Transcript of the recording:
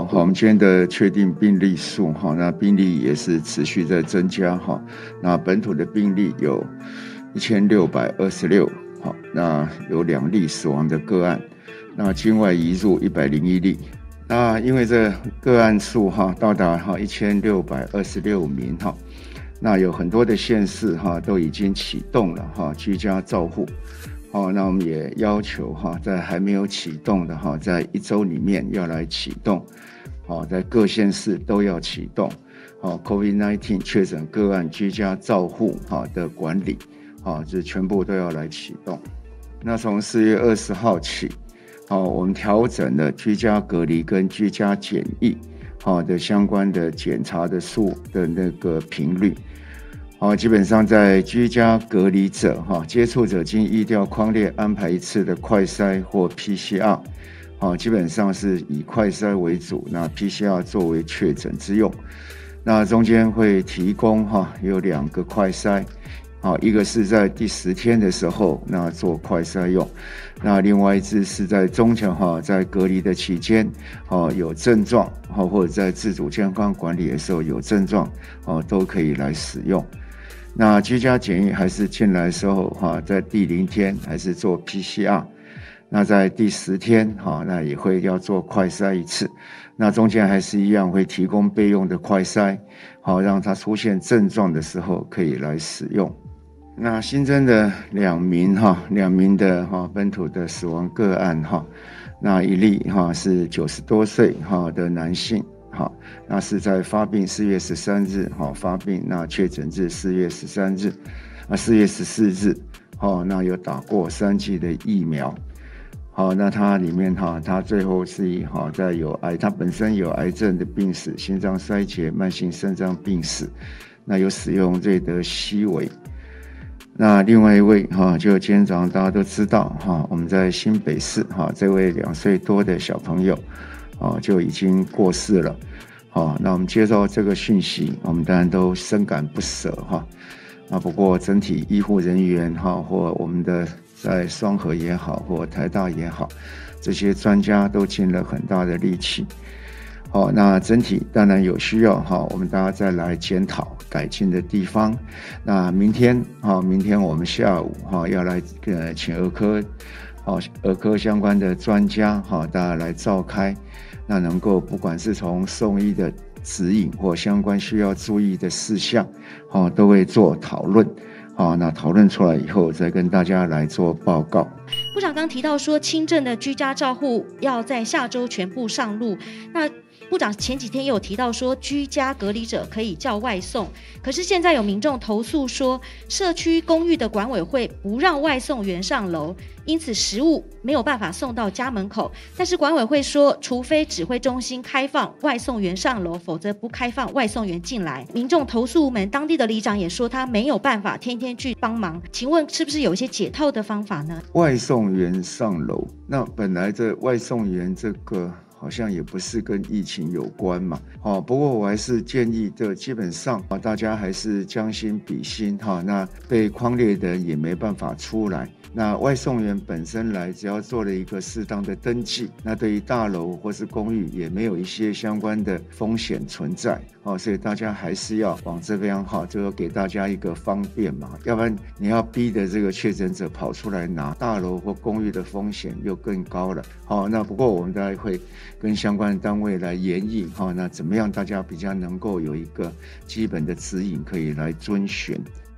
好，我们今天的确定病例数，那病例也是持续在增加，那本土的病例有1626，那有2例死亡的个案，那境外移入101例。那因为这个案数到达1626名，那有很多的县市都已经启动了居家照护。那我们也要求在还没有启动的在1周里面要来启动，在各县市都要启动COVID-19 确诊个案居家照护的管理，这全部都要来启动。那从4月20号起，我们调整了居家隔离跟居家检疫的相关的检查的数的那个频率。基本上在居家隔离者接触者经疫调匡列安排1次的快筛或 PCR，基本上是以快筛为主，那 PCR 作为确诊之用。那中间会提供有2个快筛，一个是在第10天的时候那做快筛用，那另外一支是在中强在隔离的期间有症状或者在自主健康管理的时候有症状都可以来使用。那居家检疫还是进来的时候在第0天还是做 PCR， 那在第10天那也会要做快筛1次，那中间还是一样会提供备用的快筛，让它出现症状的时候可以来使用。那新增的2名的本土的死亡个案那1例是90多岁的男性，那是在发病4月13日发病，那确诊日4月13日4月14日那有打过3剂的疫苗。那他里面他最后是他本身有癌症的病史、心脏衰竭、慢性肾脏病史，那有使用瑞德西韦。那另外一位就今天早上大家都知道我们在新北市这位2岁多的小朋友就已经过世了。那我们接到这个讯息，我们当然都深感不舍那不过整体医护人员或我们的在双和也好或台大也好，这些专家都尽了很大的力气。那整体当然有需要我们大家再来检讨改进的地方。那明天我们下午要来请儿科相关的专家大家来召开，那能够不管是从送医的指引或相关需要注意的事项都会做讨论。那讨论出来以后再跟大家来做报告。 部长刚提到说轻症的居家照护要在下周全部上路，那部长前几天也有提到说居家隔离者可以叫外送，可是现在有民众投诉说社区公寓的管委会不让外送员上楼，因此食物没有办法送到家门口，但是管委会说除非指挥中心开放外送员上楼，否则不开放外送员进来。民众投诉无门，当地的里长也说他没有办法天天去帮忙，请问是不是有一些解套的方法呢？ 外送员上楼，那本来这外送员这个好像也不是跟疫情有关嘛，不过我还是建议的，基本上大家还是将心比心那被匡列的人也没办法出来，那外送员本身来只要做了一个适当的登记，那对于大楼或是公寓也没有一些相关的风险存在所以大家还是要往这边就要给大家一个方便嘛，要不然你要逼的这个确诊者跑出来拿，大楼或公寓的风险又更高了那不过我们大家会跟相关的单位来研议那怎么样大家比较能够有一个基本的指引可以来遵循。